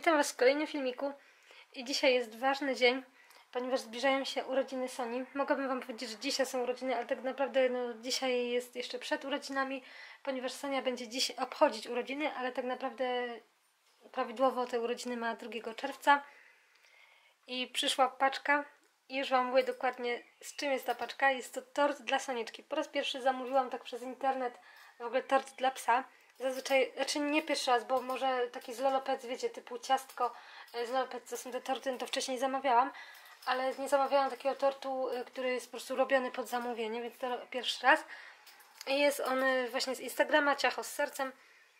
Witam Was w kolejnym filmiku i dzisiaj jest ważny dzień, ponieważ zbliżają się urodziny Soni. Mogłabym Wam powiedzieć, że dzisiaj są urodziny, ale tak naprawdę dzisiaj jest jeszcze przed urodzinami, ponieważ Sonia będzie dziś obchodzić urodziny, ale tak naprawdę prawidłowo te urodziny ma 2 czerwca. I przyszła paczka i już Wam mówię dokładnie, z czym jest ta paczka. Jest to tort dla Sonieczki. Po raz pierwszy zamówiłam tak przez internet w ogóle tort dla psa. Zazwyczaj, znaczy nie pierwszy raz, bo może taki z Lolo Pets, wiecie, typu ciastko z Lolo Pets, to są te torty, no to wcześniej zamawiałam, ale nie zamawiałam takiego tortu, który jest po prostu robiony pod zamówienie, więc to pierwszy raz. I jest on właśnie z Instagrama, ciacho z sercem.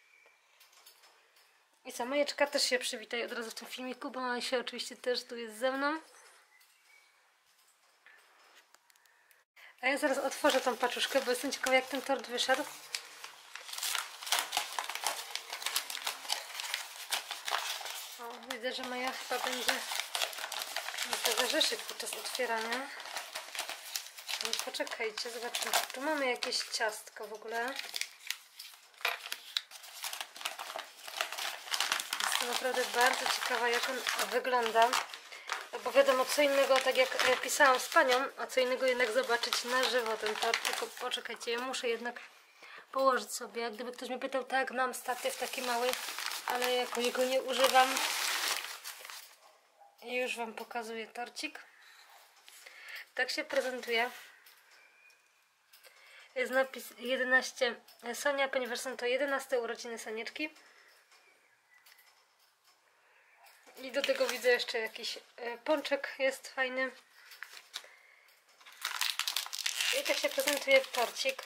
I co, Majeczka, też się przywitaj od razu w tym filmiku, bo ona się oczywiście też tu jest ze mną. A ja zaraz otworzę tą paczuszkę, bo jestem ciekawa, jak ten tort wyszedł. O, widzę, że Maja chyba będzie towarzyszyć podczas otwierania. No, poczekajcie, zobaczmy. Tu mamy jakieś ciastko w ogóle. Jestem naprawdę bardzo ciekawa, jak on wygląda. Bo wiadomo, co innego, tak jak pisałam z panią, a co innego jednak zobaczyć na żywo ten tort. Tylko poczekajcie, ja muszę jednak położyć sobie. Jak gdyby ktoś mnie pytał, tak, mam statyw taki mały, ale jakoś go nie używam. I już Wam pokazuję torcik. Tak się prezentuje. Jest napis 11 Sonia, ponieważ są to 11 urodziny Sonieczki. I do tego widzę jeszcze jakiś pączek jest fajny. I tak się prezentuje torcik.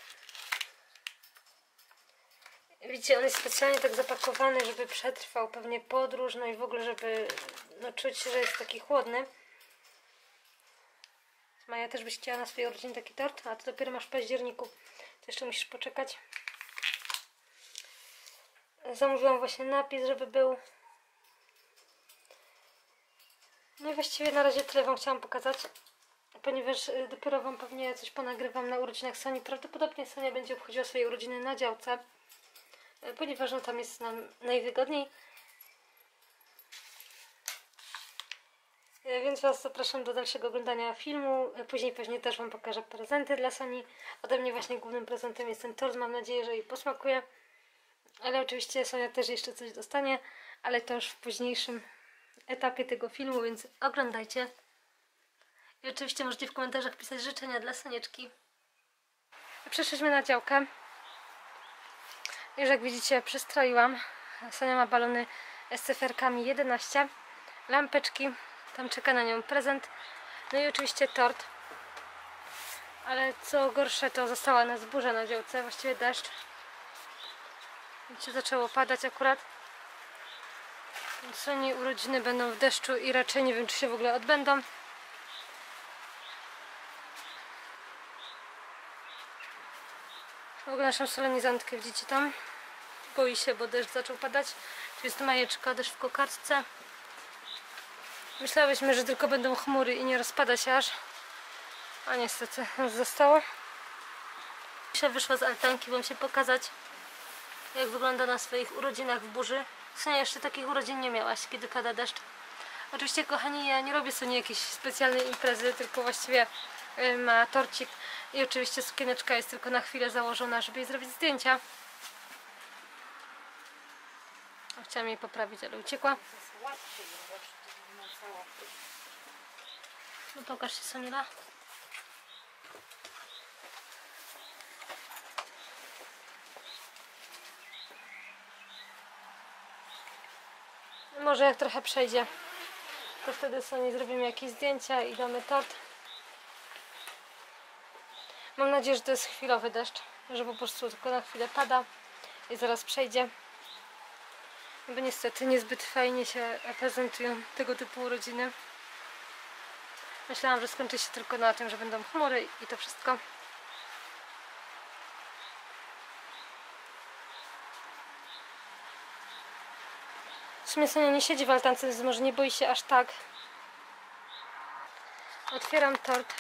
Widzicie, on jest specjalnie tak zapakowany, żeby przetrwał pewnie podróż, no i w ogóle, żeby czuć, że jest taki chłodny. Maja, też byś chciała na swojej urodziny taki tort? A to dopiero masz w październiku. To jeszcze musisz poczekać. Zamówiłam właśnie napis, żeby był. No i właściwie na razie tyle Wam chciałam pokazać, ponieważ dopiero Wam pewnie coś ponagrywam na urodzinach Soni. Prawdopodobnie Sonia będzie obchodziła swoje urodziny na działce, ponieważ no, tam jest nam najwygodniej. Więc Was zapraszam do dalszego oglądania filmu. Później pewnie też Wam pokażę prezenty dla Soni. Ode mnie właśnie głównym prezentem jest ten tort. Mam nadzieję, że jej posmakuje. Ale oczywiście Sonia też jeszcze coś dostanie, ale to już w późniejszym etapie tego filmu, więc oglądajcie. I oczywiście możecie w komentarzach pisać życzenia dla Sonieczki. Przeszliśmy na działkę. Już jak widzicie, przystroiłam. Sonia ma balony z cyferkami 11. Lampeczki. Tam czeka na nią prezent. No i oczywiście tort. Ale co gorsze, to została nas burza na działce. Właściwie deszcz. Widzicie, zaczęło padać akurat. Soni urodziny będą w deszczu i raczej nie wiem, czy się w ogóle odbędą. W ogóle naszą solenizantkę widzicie tam. Boi się, bo deszcz zaczął padać. Tu jest Majeczka, deszcz w kokardce. Myślałyśmy, że tylko będą chmury i nie rozpada się aż. A niestety nas zostało. Dzisiaj wyszła z altanki, wam się pokazać, jak wygląda na swoich urodzinach w burzy. Sonia jeszcze takich urodzin nie miałaś, kiedy pada deszcz. Oczywiście, kochani, ja nie robię Soni jakiejś specjalnej imprezy, tylko właściwie ma torcik i oczywiście sukieneczka jest tylko na chwilę założona, żeby jej zrobić zdjęcia. Chciałam jej poprawić, ale uciekła. No pokaż się, Soniela. Może jak trochę przejdzie, to wtedy Soni zrobimy jakieś zdjęcia i damy tort. Mam nadzieję, że to jest chwilowy deszcz, że po prostu tylko na chwilę pada i zaraz przejdzie. Bo niestety niezbyt fajnie się prezentują tego typu urodziny. Myślałam, że skończy się tylko na tym, że będą chmury i to wszystko. W sumie Sonia nie siedzi w altance, więc może nie boi się aż tak. Otwieram tort.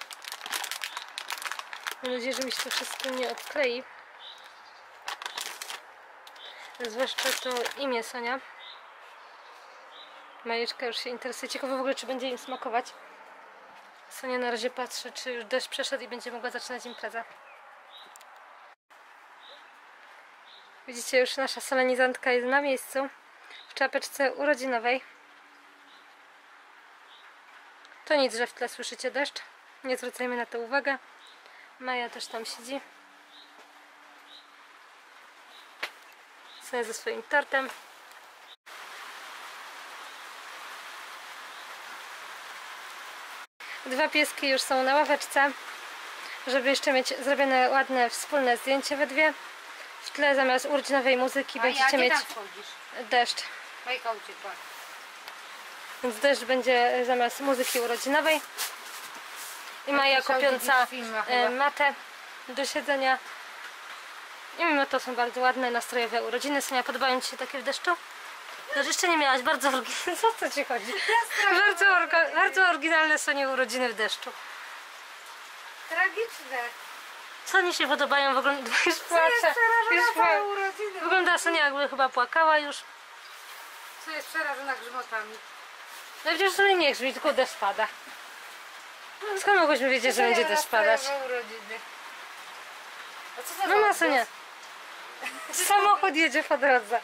Mam nadzieję, że mi się to wszystko nie odklei. Zwłaszcza to imię Sonia. Majeczka już się interesuje. Ciekawe w ogóle, czy będzie im smakować. Sonia na razie patrzy, czy już deszcz przeszedł i będzie mogła zaczynać imprezę. Widzicie, już nasza solenizantka jest na miejscu. W czapeczce urodzinowej. To nic, że w tle słyszycie deszcz. Nie zwracajmy na to uwagę. Maja też tam siedzi. Sonia ze swoim tortem. Dwa pieski już są na ławeczce, żeby jeszcze mieć zrobione ładne wspólne zdjęcie we dwie. W tle zamiast urodzinowej muzyki będziecie mieć deszcz. Majka uciekła. Więc deszcz będzie zamiast muzyki urodzinowej. I Maja kopiąca matę do siedzenia. I mimo to są bardzo ładne, nastrojowe urodziny. Sonia, podobają Ci się takie w deszczu? No, jeszcze nie miałaś bardzo oryginalne. Co to Ci chodzi? Bardzo oryginalne Sonie urodziny w deszczu. Tragiczne. Co mi się podobają? Już płacze. Wygląda Sonia, jakby chyba płakała już. Co jest przerażona grzmotami. No przecież sobie nie grzmi, tylko deszcz pada. Skąd mogłyśmy wiedzieć, że będzie deszcz padać? A co za Mama Sonia. Samochód jedzie po drodze.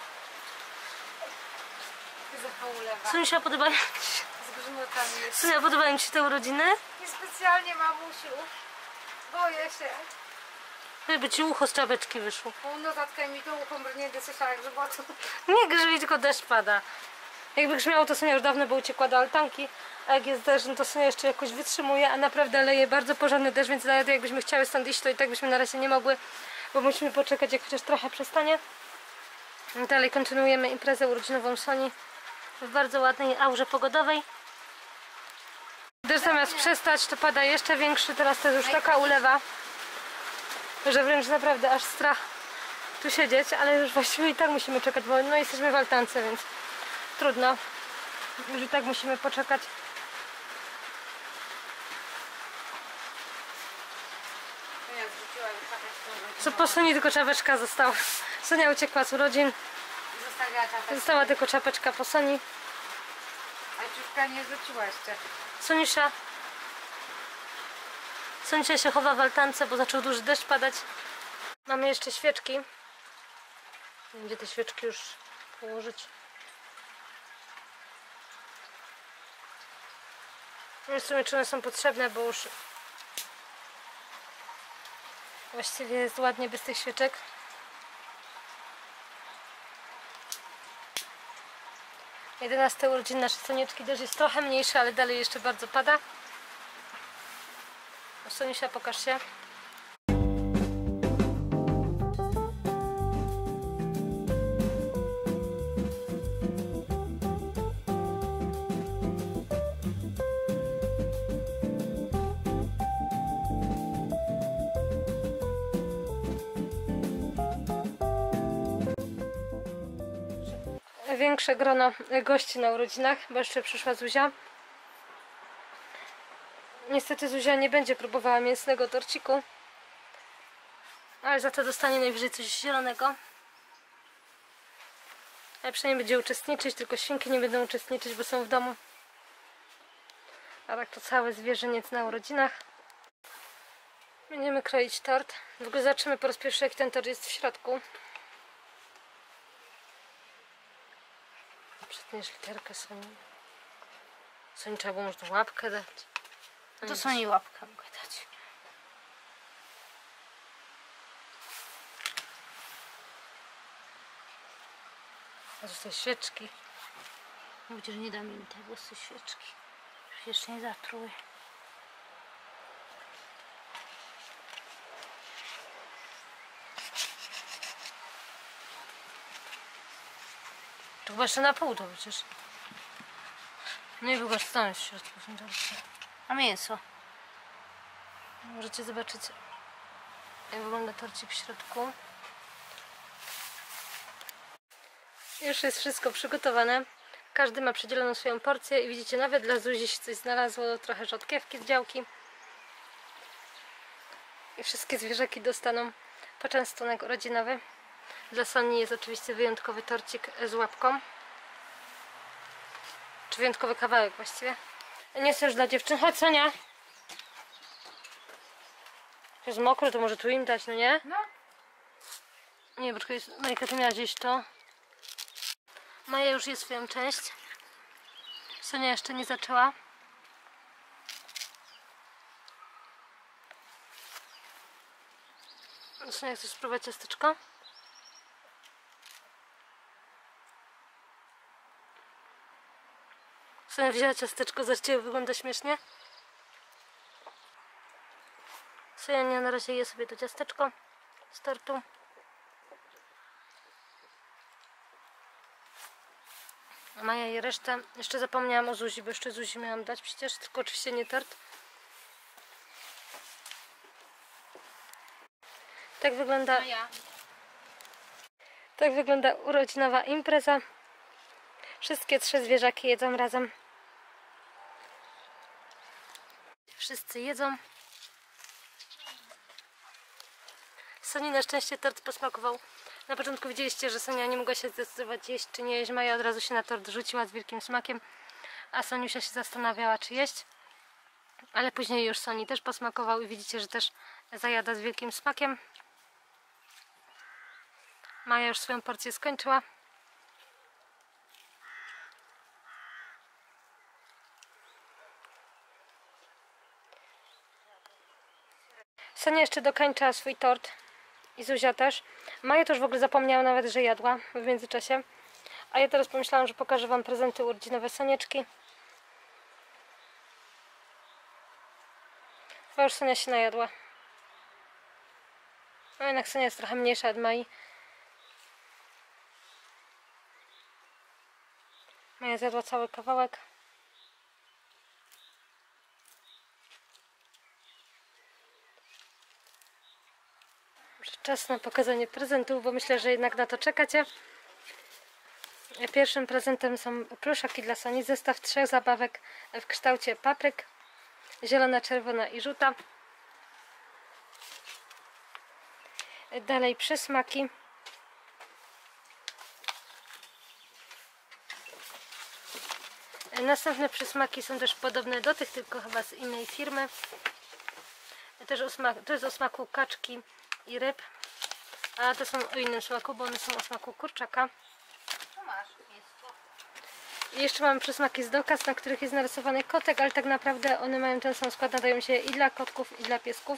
Sonia, podobają Ci się? Z grzmotami jest. Sonia, podobają Ci się te urodziny? Niespecjalnie, mamusiu. Boję się. Jakby Ci ucho z czapeczki wyszło. No zatkaj mi to ucho brnięte, słyszała grzmotu. Nie grzmi, tylko deszcz pada. Jakby grzmiało, to Sonia już dawno by uciekła do altanki. A jak jest deszcz, no to Sonia jeszcze jakoś wytrzymuje, a naprawdę leje bardzo porządny deszcz, więc nawet jakbyśmy chciały stąd iść, to i tak byśmy na razie nie mogły, bo musimy poczekać, jak chociaż trochę przestanie. Dalej kontynuujemy imprezę urodzinową Soni w bardzo ładnej aurze pogodowej. Deszcz zamiast przestać, to pada jeszcze większy, teraz to już taka ulewa, że wręcz naprawdę aż strach tu siedzieć, ale już właściwie i tak musimy czekać, bo no jesteśmy w altance, więc trudno. Już i tak musimy poczekać. Co po Soni tylko czapeczka została. Sonia uciekła z urodzin. Została tylko czapeczka po Soni. A ciuszka nie rzuciła jeszcze. Sonia się chowa w altance, bo zaczął duży deszcz padać. Mamy jeszcze świeczki. Gdzie te świeczki już położyć? Nie wiem w sumie, czy one są potrzebne, bo już właściwie jest ładnie bez tych świeczek. Jedenaste urodziny naszej Sonieczki, deszcz jest trochę mniejszy, ale dalej jeszcze bardzo pada. Sonisia, pokaż się. Większe grono gości na urodzinach, bo jeszcze przyszła Zuzia. Niestety Zuzia nie będzie próbowała mięsnego torciku, ale za to dostanie najwyżej coś zielonego. Ale przynajmniej będzie uczestniczyć, tylko świnki nie będą uczestniczyć, bo są w domu. A tak to cały zwierzyniec na urodzinach. Będziemy kroić tort. W ogóle zobaczymy po raz pierwszy, jak ten tort jest w środku. Przetniesz literkę Soni. Soni, trzeba było może łapkę dać. To Soni łapkę mogę dać. A to są świeczki. Mówię, że nie damy mi tej włosy świeczki. Już jeszcze nie zatruły. To chyba jeszcze na pół to przecież. No i wygląda tam w środku są torty. A mięso? Możecie zobaczyć, jak wygląda torcik w środku. Już jest wszystko przygotowane. Każdy ma przydzieloną swoją porcję i widzicie, nawet dla Zuzi się coś znalazło, trochę rzodkiewki z działki. I wszystkie zwierzaki dostaną poczęstunek urodzinowy. Dla Soni jest oczywiście wyjątkowy torcik z łapką. Czy wyjątkowy kawałek właściwie. Nie jest już dla dziewczyn. Chodź, Sonia. Jest mokro, to może tu im dać, no nie? No. Nie, poczekaj, Majka, ty miała gdzieś to. Maja już je swoją część. Sonia jeszcze nie zaczęła. Sonia, chcesz spróbować ciasteczko? Sonia wzięła ciasteczko, zobaczcie, wygląda śmiesznie. Sonia na razie je sobie to ciasteczko z tortu. A Maja je resztę. Jeszcze zapomniałam o Zuzi, bo jeszcze Zuzi miałam dać przecież, tylko oczywiście nie tort. Tak wygląda, tak wygląda urodzinowa impreza. Wszystkie 3 zwierzaki jedzą razem. Wszyscy jedzą. Soni na szczęście tort posmakował. Na początku widzieliście, że Sonia nie mogła się zdecydować jeść czy nie jeść. Maja od razu się na tort rzuciła z wielkim smakiem, a Soniusia się zastanawiała, czy jeść. Ale później już Soni też posmakował i widzicie, że też zajada z wielkim smakiem. Maja już swoją porcję skończyła. Sonia jeszcze dokończyła swój tort i Zuzia też. Maja też w ogóle zapomniała nawet, że jadła w międzyczasie. A ja teraz pomyślałam, że pokażę wam prezenty urodzinowe Sonieczki. Bo już Sonia się najadła. No jednak Sonia jest trochę mniejsza od Mai. Maja zjadła cały kawałek. Czas na pokazanie prezentów, bo myślę, że jednak na to czekacie. Pierwszym prezentem są pluszaki dla Soni. Zestaw 3 zabawek w kształcie papryk. Zielona, czerwona i żółta. Dalej przysmaki. Następne przysmaki są też podobne do tych, tylko chyba z innej firmy. To jest o smaku kaczki i ryb. A to są o innym smaku, bo one są o smaku kurczaka. I jeszcze mamy przysmaki z Dokas, na których jest narysowany kotek, ale tak naprawdę one mają ten sam skład, nadają się i dla kotków, i dla piesków.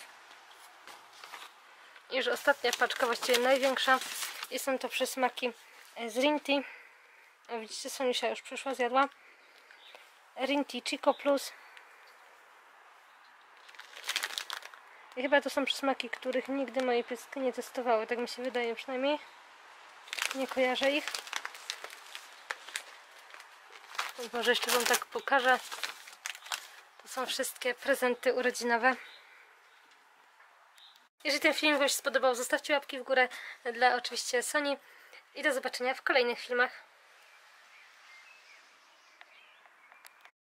I już ostatnia paczka, właściwie największa. I są to przysmaki z Rinty. Widzicie, Soniusia już przyszła, zjadła. Rinty Chico Plus. I chyba to są przysmaki, których nigdy moje pieski nie testowały, tak mi się wydaje przynajmniej. Nie kojarzę ich. Więc może jeszcze wam tak pokażę. To są wszystkie prezenty urodzinowe. Jeżeli ten film wam się spodobał, zostawcie łapki w górę dla oczywiście Soni i do zobaczenia w kolejnych filmach.